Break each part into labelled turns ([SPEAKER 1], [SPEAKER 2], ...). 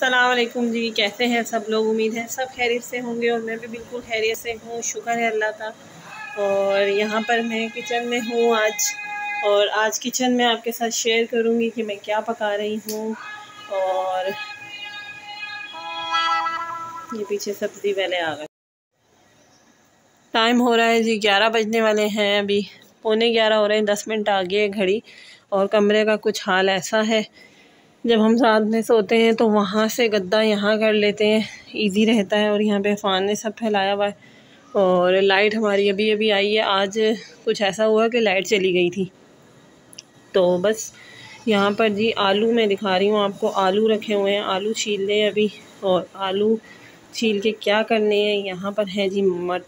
[SPEAKER 1] अस्सलाम वालेकुम जी। कैसे हैं सब लोग? उम्मीद है सब खैरियत से होंगे और मैं भी बिल्कुल खैरियत से हूँ, शुक्र है अल्लाह का। और यहाँ पर मैं किचन में हूँ आज, और आज किचन में आपके साथ शेयर करूँगी कि मैं क्या पका रही हूँ। और ये पीछे सब्ज़ी वाले आ गए। टाइम हो रहा है जी 11 बजने वाले हैं, अभी 11:15 हो रहे हैं, 10 मिनट आगे है घड़ी। और कमरे का कुछ हाल ऐसा है, जब हम साथ में सोते हैं तो वहाँ से गद्दा यहाँ कर लेते हैं, इजी रहता है। और यहाँ पे फ़ान ने सब फैलाया हुआ है। और लाइट हमारी अभी अभी आई है। आज कुछ ऐसा हुआ कि लाइट चली गई थी। तो बस यहाँ पर जी आलू मैं दिखा रही हूँ आपको, आलू रखे हुए हैं, आलू छील लें अभी। और आलू छील के क्या करने हैं, यहाँ पर है जी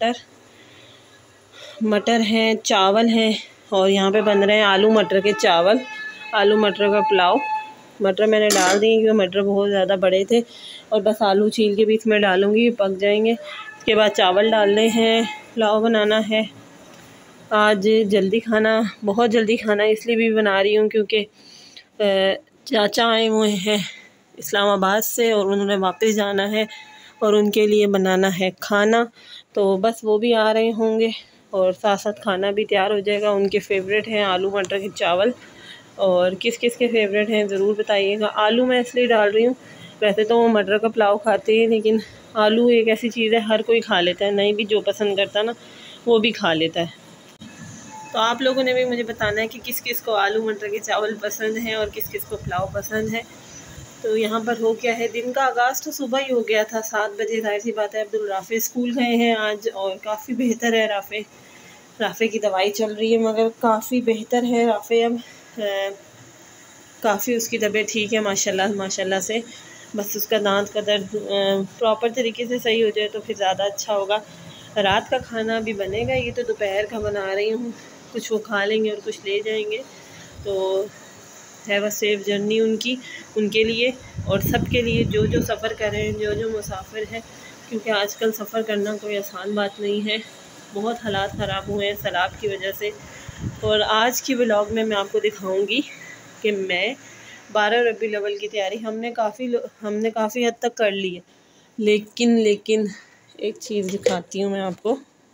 [SPEAKER 1] मटर हैं, चावल हैं। और यहाँ पे बन रहे हैं आलू मटर के चावल, आलू मटर का पुलाव। मटर मैंने डाल दिए क्योंकि मटर बहुत ज़्यादा बड़े थे। और बस आलू छील के भी इसमें डालूँगी, पक जाएंगे। इसके बाद चावल डालने हैं, पुलाव बनाना है। आज जल्दी खाना, बहुत जल्दी खाना इसलिए भी बना रही हूँ क्योंकि चाचा आए हुए हैं इस्लामाबाद से और उन्होंने वापस जाना है और उनके लिए बनाना है खाना। तो बस वो भी आ रहे होंगे और साथ साथ खाना भी तैयार हो जाएगा। उनके फेवरेट हैं आलू मटर के चावल। और किस किस के फेवरेट हैं ज़रूर बताइएगा। आलू मैं इसलिए डाल रही हूँ, वैसे तो वो मटर का पुलाव खाते हैं, लेकिन आलू एक ऐसी चीज़ है हर कोई खा लेता है, नहीं भी जो पसंद करता ना वो भी खा लेता है। तो आप लोगों ने भी मुझे बताना है कि किस किस को आलू मटर के चावल पसंद हैं और किस किस को पुलाव पसंद है। तो यहाँ पर हो क्या है, दिन का आगाज़ तो सुबह ही हो गया था 7 बजे। जाहिर सी बात है, अब्दुल राफ़े स्कूल गए हैं आज और काफ़ी बेहतर है। राफ़े की दवाई चल रही है मगर काफ़ी बेहतर है राफ़े अब। काफ़ी उसकी तबीयत ठीक है माशाल्लाह माशाल्लाह से। बस उसका दांत का दर्द प्रॉपर तरीके से सही हो जाए तो फिर ज़्यादा अच्छा होगा। रात का खाना भी बनेगा, ये तो दोपहर का बना रही हूँ। कुछ वो खा लेंगे और कुछ ले जाएंगे। तो है वह सेफ जर्नी उनके लिए और सब के लिए जो जो सफ़र कर रहे हैं, जो जो मुसाफिर हैं, क्योंकि आजकल सफ़र करना कोई आसान बात नहीं है। बहुत हालात ख़राब हुए हैं सैलाब की वजह से। और आज की व्लॉग में मैं आपको दिखाऊंगी कि मैं 12 रबीउल अव्वल की तैयारी हमने काफ़ी हद तक कर ली है, लेकिन एक चीज़ दिखाती हूँ मैं आपको।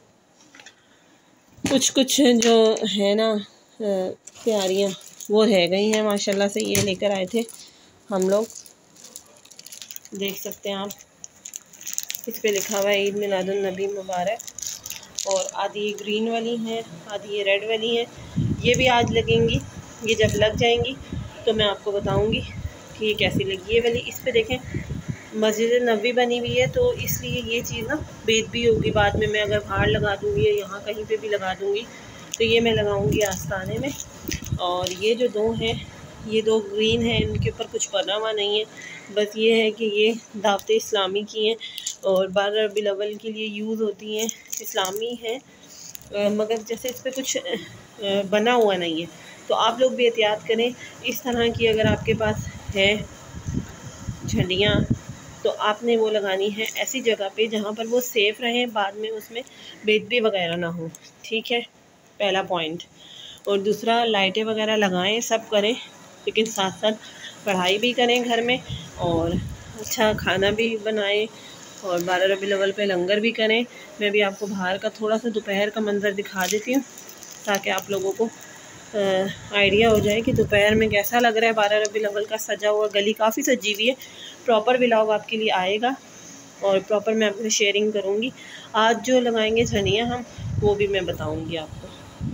[SPEAKER 1] कुछ जो है ना तैयारियाँ वो रह गई हैं माशाल्लाह से। ये लेकर आए थे हम लोग, देख सकते हैं आप, इस पे लिखा हुआ है ईद मिलादुन नबी मुबारक। और आधी ये ग्रीन वाली हैं, आधी ये रेड वाली हैं। ये भी आज लगेंगी, ये जब लग जाएंगी तो मैं आपको बताऊंगी कि ये कैसी लगी। ये वाली इस पे देखें मस्जिद नबी बनी हुई है, तो इसलिए ये चीज़ ना बेद भी होगी बाद में। मैं अगर बाहर लगा दूँगी या यहाँ कहीं पे भी लगा दूँगी तो ये मैं लगाऊँगी आस्ताने में। और ये जो दो हैं, ये दो ग्रीन हैं, इनके ऊपर कुछ बना हुआ नहीं है। बस ये है कि ये दावत इस्लामी की हैं और 12 रबीउल अव्वल के लिए यूज़ होती हैं, इस्लामी हैं। मगर जैसे इस पर कुछ बना हुआ नहीं है, तो आप लोग भी एहतियात करें। इस तरह की अगर आपके पास है झंडियाँ तो आपने वो लगानी है ऐसी जगह पे जहाँ पर वो सेफ़ रहें, बाद में उसमें बेदबी वगैरह ना हो। ठीक है, पहला पॉइंट। और दूसरा, लाइटें वगैरह लगाएं, सब करें, लेकिन साथ साथ पढ़ाई भी करें घर में और अच्छा खाना भी बनाएं और 12 रबीउल अव्वल पे लंगर भी करें। मैं भी आपको बाहर का थोड़ा सा दोपहर का मंज़र दिखा देती हूँ ताकि आप लोगों को आइडिया हो जाए कि दोपहर में कैसा लग रहा है। 12 रबीउल अव्वल का सजा हुआ, गली काफ़ी सजी हुई है। प्रॉपर व्लॉग आपके लिए आएगा और प्रॉपर मैं आपसे शेयरिंग करूँगी। आज जो लगाएंगे धनिया हम, वो भी मैं बताऊँगी आपको।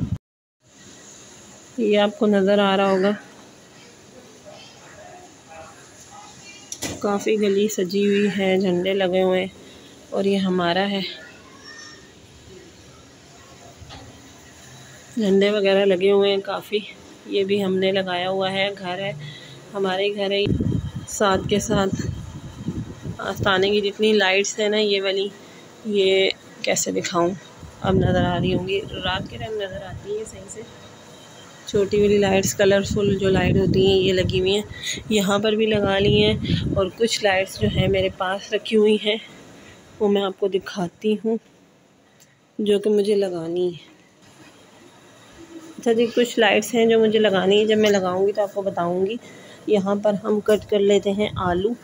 [SPEAKER 1] ये आपको नज़र आ रहा होगा, काफ़ी गली सजी हुई है, झंडे लगे हुए हैं। और ये हमारा है, झंडे वगैरह लगे हुए हैं काफ़ी। ये भी हमने लगाया हुआ है, घर है, हमारे घर है। साथ के साथ आस्ताने की जितनी लाइट्स हैं ना, ये वाली, ये कैसे दिखाऊं, अब नज़र आ रही होंगी, रात के टाइम नज़र आती है सही से। छोटी वाली लाइट्स, कलरफुल जो लाइट होती हैं, ये लगी हुई हैं। यहाँ पर भी लगा ली हैं। और कुछ लाइट्स जो है मेरे पास रखी हुई हैं, वो मैं आपको दिखाती हूँ जो कि मुझे लगानी है। अच्छा जी, कुछ लाइट्स हैं जो मुझे लगानी है, जब मैं लगाऊंगी तो आपको बताऊंगी। यहाँ पर हम कट कर लेते हैं आलू।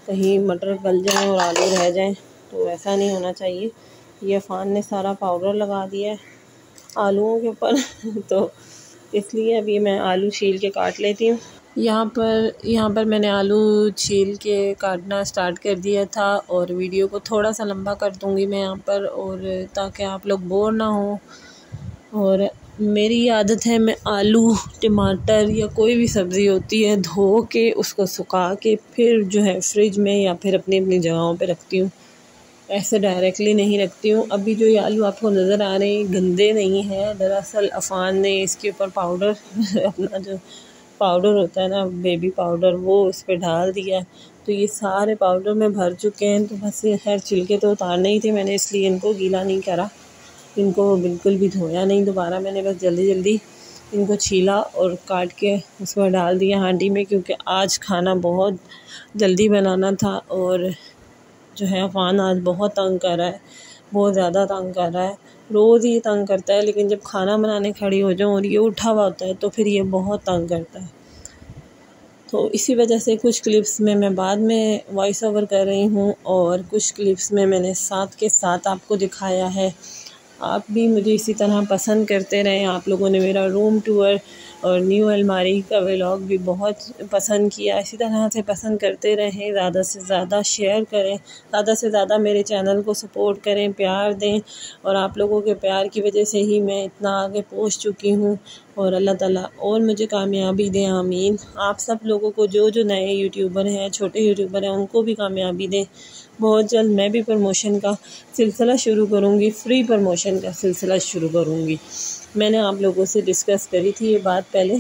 [SPEAKER 1] कहीं मटर गल जाएं और आलू रह जाएं, तो ऐसा नहीं होना चाहिए। ये अफ़ान ने सारा पाउडर लगा दिया है आलूओं के ऊपर तो इसलिए अभी मैं आलू छील के काट लेती हूँ। यहाँ पर मैंने आलू छील के काटना स्टार्ट कर दिया था और वीडियो को थोड़ा सा लंबा कर दूँगी मैं यहाँ पर, और ताकि आप लोग बोर ना हो। और मेरी आदत है, मैं आलू टमाटर या कोई भी सब्ज़ी होती है धो के उसको सुखा के फिर जो है फ्रिज में या फिर अपनी अपनी जगहों पे रखती हूँ, ऐसे डायरेक्टली नहीं रखती हूँ। अभी जो ये आलू आपको नज़र आ रहे हैं गंदे नहीं हैं, दरअसल अफ़ान ने इसके ऊपर पाउडर अपना जो पाउडर होता है ना, बेबी पाउडर, वो इस पर डाल दिया। तो ये सारे पाउडर में भर चुके हैं। तो बस ये खैर छिलके तो उतारने ही थे मैंने, इसलिए इनको गीला नहीं करा, इनको बिल्कुल भी धोया नहीं दोबारा। मैंने बस जल्दी जल्दी इनको छीला और काट के उसमें डाल दिया हांडी में, क्योंकि आज खाना बहुत जल्दी बनाना था। और जो है अफ़ान आज बहुत तंग कर रहा है, बहुत ज़्यादा तंग कर रहा है। रोज़ ही तंग करता है, लेकिन जब खाना बनाने खड़ी हो जाऊँ और ये उठा हुआ होता है तो फिर ये बहुत तंग करता है। तो इसी वजह से कुछ क्लिप्स में मैं बाद में वॉइस ओवर कर रही हूँ और कुछ क्लिप्स में मैंने साथ के साथ आपको दिखाया है। आप भी मुझे इसी तरह पसंद करते रहें। आप लोगों ने मेरा रूम टूर और न्यू अलमारी का व्लॉग भी बहुत पसंद किया, इसी तरह से पसंद करते रहें। ज़्यादा से ज़्यादा शेयर करें, ज़्यादा से ज़्यादा मेरे चैनल को सपोर्ट करें, प्यार दें। और आप लोगों के प्यार की वजह से ही मैं इतना आगे पहुंच चुकी हूं, और अल्लाह ताला और मुझे कामयाबी दें, आमीन। आप सब लोगों को जो नए यूट्यूबर हैं, छोटे यूट्यूबर हैं, उनको भी कामयाबी दें। बहुत जल्द मैं भी प्रमोशन का सिलसिला शुरू करूँगी, फ्री प्रमोशन का सिलसिला शुरू करूँगी। मैंने आप लोगों से डिस्कस करी थी ये बात पहले,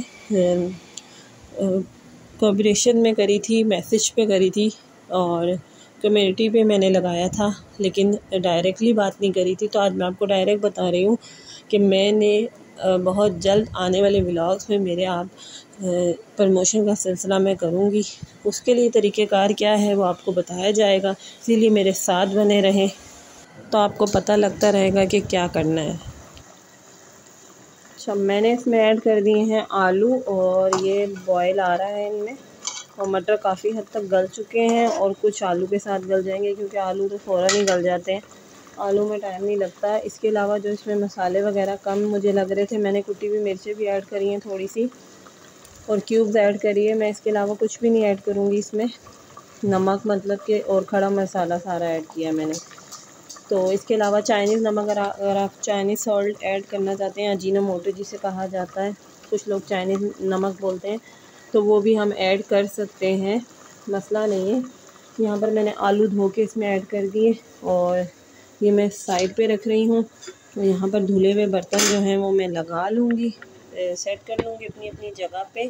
[SPEAKER 1] कोऑपरेशन में करी थी, मैसेज पे करी थी और कम्युनिटी पे मैंने लगाया था, लेकिन डायरेक्टली बात नहीं करी थी। तो आज मैं आपको डायरेक्ट बता रही हूँ कि मैंने बहुत जल्द आने वाले व्लॉग्स में मेरे आप प्रमोशन का सिलसिला मैं करूँगी। उसके लिए तरीक़ेकार क्या है वो आपको बताया जाएगा, इसीलिए मेरे साथ बने रहें तो आपको पता लगता रहेगा कि क्या करना है। अच्छा, मैंने इसमें ऐड कर दिए हैं आलू, और ये बॉयल आ रहा है इनमें, और मटर काफ़ी हद तक गल चुके हैं और कुछ आलू के साथ गल जाएंगे, क्योंकि आलू तो फ़ौरन ही गल जाते हैं, आलू में टाइम नहीं लगता है। इसके अलावा जो इसमें मसाले वगैरह कम मुझे लग रहे थे, मैंने कुटी हुई मिर्चें भी ऐड करी हैं थोड़ी सी, और क्यूब्स ऐड करी है। मैं इसके अलावा कुछ भी नहीं ऐड करूँगी इसमें, नमक मतलब कि और खड़ा मसाला सारा ऐड किया मैंने। तो इसके अलावा चाइनीज़ नमक, अगर आप चाइनीज़ सॉल्ट ऐड करना चाहते हैं, अजीनोमोटो जिसे कहा जाता है, कुछ लोग चाइनीज़ नमक बोलते हैं, तो वो भी हम ऐड कर सकते हैं, मसला नहीं है। यहाँ पर मैंने आलू धो के इसमें ऐड कर दिए और ये मैं साइड पे रख रही हूँ। तो यहाँ पर धुले हुए बर्तन जो हैं वो मैं लगा लूँगी, सेट कर लूँगी अपनी अपनी जगह पे।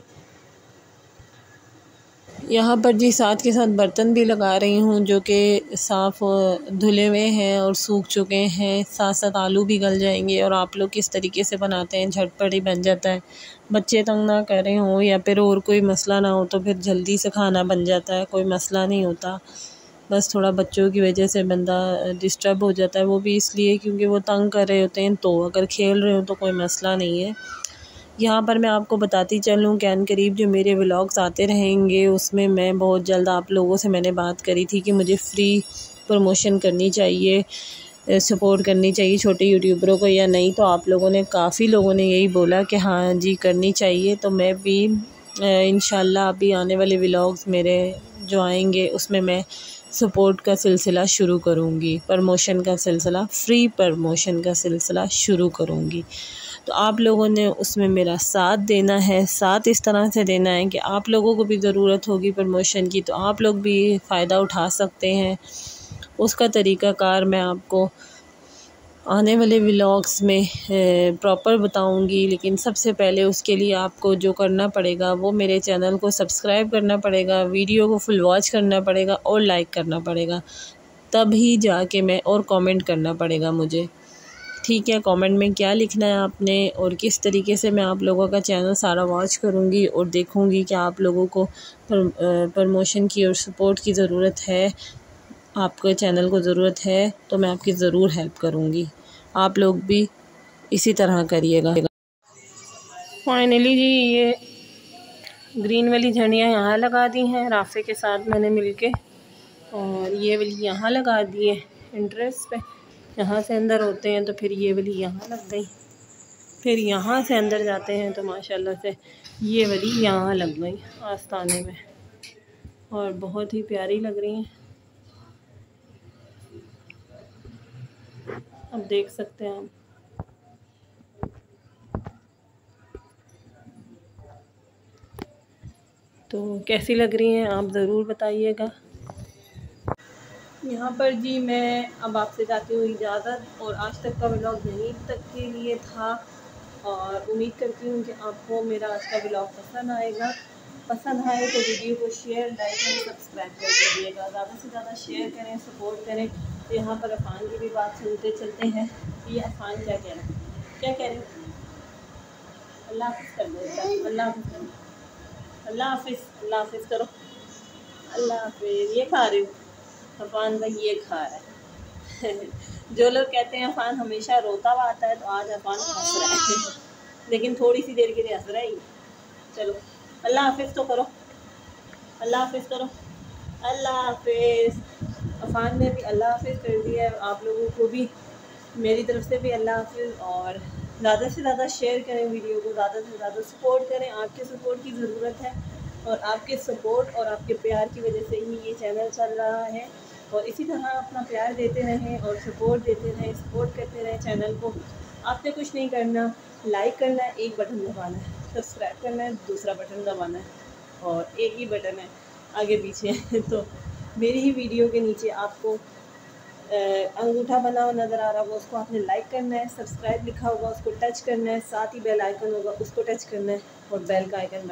[SPEAKER 1] यहाँ पर जी साथ के साथ बर्तन भी लगा रही हूँ जो कि साफ़ धुले हुए हैं और सूख चुके हैं, साथ साथ आलू भी गल जाएंगे। और आप लोग किस तरीके से बनाते हैं, झटपट ही बन जाता है, बच्चे तंग ना कर रहे हों या फिर और कोई मसला ना हो तो फिर जल्दी से खाना बन जाता है, कोई मसला नहीं होता। बस थोड़ा बच्चों की वजह से बंदा डिस्टर्ब हो जाता है, वो भी इसलिए क्योंकि वो तंग कर रहे होते हैं। तो अगर खेल रहे हो तो कोई मसला नहीं है। यहाँ पर मैं आपको बताती चलूँ कि अनकरीब जो मेरे व्लॉग्स आते रहेंगे उसमें मैं बहुत जल्द आप लोगों से मैंने बात करी थी कि मुझे फ्री प्रमोशन करनी चाहिए, सपोर्ट करनी चाहिए छोटे यूट्यूबरों को या नहीं। तो आप लोगों ने, काफ़ी लोगों ने यही बोला कि हाँ जी करनी चाहिए। तो मैं भी इंशाल्लाह अभी आने वाले व्लॉग्स मेरे जो आएंगे उसमें मैं सपोर्ट का सिलसिला शुरू करूँगी, प्रमोशन का सिलसिला, फ्री प्रमोशन का सिलसिला शुरू करूँगी। तो आप लोगों ने उसमें मेरा साथ देना है, साथ इस तरह से देना है कि आप लोगों को भी ज़रूरत होगी प्रमोशन की, तो आप लोग भी फ़ायदा उठा सकते हैं। उसका तरीक़ाकार मैं आपको आने वाले व्लॉग्स में प्रॉपर बताऊंगी। लेकिन सबसे पहले उसके लिए आपको जो करना पड़ेगा वो मेरे चैनल को सब्सक्राइब करना पड़ेगा, वीडियो को फुल वॉच करना पड़ेगा और लाइक करना पड़ेगा, तभी जाके मैं, और कमेंट करना पड़ेगा मुझे, ठीक है। कमेंट में क्या लिखना है आपने और किस तरीके से मैं आप लोगों का चैनल सारा वॉच करूँगी और देखूँगी कि आप लोगों को प्रमोशन की और सपोर्ट की ज़रूरत है, आपके चैनल को ज़रूरत है, तो मैं आपकी ज़रूर हेल्प करूँगी। आप लोग भी इसी तरह करिएगा। फाइनली जी ये ग्रीन वाली झंडियाँ यहाँ लगा दी हैं राफ़े के साथ मैंने मिलके, और ये वाली यहाँ लगा दिए इंटरेस्ट पे, यहाँ से अंदर होते हैं तो फिर ये वाली यहाँ लग गई, फिर यहाँ से अंदर जाते हैं तो माशाल्लाह से ये वाली यहाँ लग गई आस्ताने में, और बहुत ही प्यारी लग रही हैं। अब देख सकते हैं आप। तो कैसी लग रही हैं आप ज़रूर बताइएगा। यहाँ पर जी मैं अब आपसे चाहती हूँ इजाज़त, और आज तक का व्लॉग यहीं तक के लिए था, और उम्मीद करती हूँ कि आपको मेरा आज का व्लॉग पसंद आएगा। पसंद आए तो वीडियो को शेयर, लाइक और सब्सक्राइब कर दीजिएगा। ज़्यादा से ज़्यादा शेयर करें, सपोर्ट करें। तो यहाँ पर अफ़ान की भी बात सुनते चलते हैं। ये अफ़ान क्या कह रहे हैं, क्या कह रहे हैं? अल्लाह हाफ़िज़ कर दो, अल्लाह हाफ़िज़, अल्लाह हाफ़िज़, अल्लाह हाफ़िज़ करो, अल्लाह हाफ़िज़। ये खा रही हूँ अफ़ान भाई, ये खा रहा है। जो लोग कहते हैं अफ़ान हमेशा रोता हुआ आता है, तो आज अफ़ान हंस रहा है, लेकिन थोड़ी सी देर के लिए हंस रहा है। चलो अल्लाह हाफ़िज़ तो करो, अल्लाह हाफ़िज़ करो, अल्लाह हाफ़िज़। अफ़ान ने भी अल्लाह हाफ़िज़ कर दिया है। आप लोगों को भी मेरी तरफ से भी अल्लाह हाफ़िज़, और ज़्यादा से ज़्यादा शेयर करें वीडियो को, ज़्यादा से ज़्यादा सपोर्ट करें। आपके सपोर्ट की ज़रूरत है, और आपके सपोर्ट और आपके प्यार की वजह से ही ये चैनल चल रहा है। और इसी तरह अपना प्यार देते रहें और सपोर्ट देते रहें, सपोर्ट करते रहें चैनल को। आपने कुछ नहीं करना, लाइक करना है, एक बटन दबाना है, सब्सक्राइब करना है, दूसरा बटन दबाना है, और एक ही बटन है आगे पीछे। तो मेरी ही वीडियो के नीचे आपको अंगूठा बना हुआ नज़र आ रहा होगा, उसको आपने लाइक करना है। सब्सक्राइब लिखा होगा उसको टच करना है, साथ ही बेल आइकन होगा उसको टच करना है, और बेल का आइकन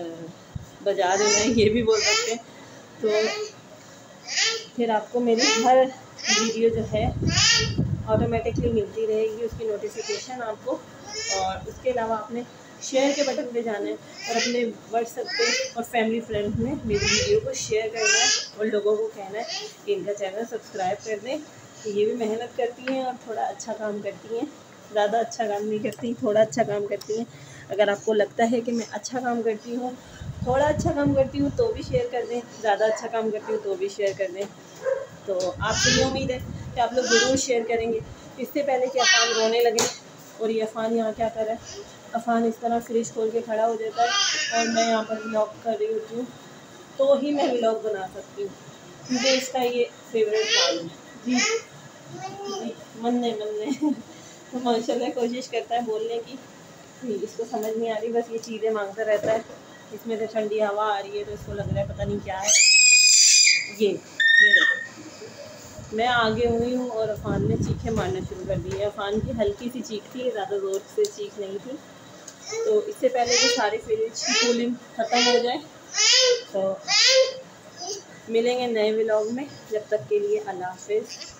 [SPEAKER 1] बजा देना है, ये भी बोल सकते हैं। तो फिर आपको मेरी हर वीडियो जो है ऑटोमेटिकली मिलती रहेगी, उसकी नोटिफिकेशन आपको। और उसके अलावा आपने शेयर के बटन पे जाना है, और अपने व्हाट्सएप पे और फैमिली फ्रेंड्स में मेरी वीडियो को शेयर करना है, और लोगों को कहना है कि इनका चैनल सब्सक्राइब कर दें। तो ये भी मेहनत करती हैं और थोड़ा अच्छा काम करती हैं, ज़्यादा अच्छा काम नहीं करती, थोड़ा अच्छा काम करती हैं। अगर आपको लगता है कि मैं अच्छा काम करती हूँ, थोड़ा अच्छा काम करती हूँ, तो भी शेयर कर दें, ज़्यादा अच्छा काम करती हूँ तो भी शेयर कर दें। तो आपसे ये उम्मीद है कि आप लोग ज़रूर शेयर करेंगे। इससे पहले कि अफ़ान रोने लगे, और ये अफ़ान यहाँ क्या कर रहा है, अफ़ान इस तरह फ्रिज खोल के खड़ा हो जाता है, और मैं यहाँ पर व्लॉग कर रही होती हूँ, तो ही मैं व्लॉग बना सकती हूँ, क्योंकि इसका ये फेवरेट काम है। जी जी, मन्ने तो माशाल्लाह कोशिश करता है बोलने की, इसको समझ नहीं आ रही, बस ये चीज़ें मांगता रहता है। इसमें तो ठंडी हवा आ रही है, तो इसको लग रहा है पता नहीं क्या है। ये देखो, मैं आगे हुई हूँ और अफ़ान ने चीखें मारना शुरू कर दी है। अफ़ान की हल्की सी चीख थी, ज़्यादा ज़ोर से चीख नहीं थी। तो इससे पहले कि सारी फ्रिज की कूलिंग ख़त्म हो जाए, तो मिलेंगे नए व्लॉग में। जब तक के लिए अल्लाह हाफ़िज़।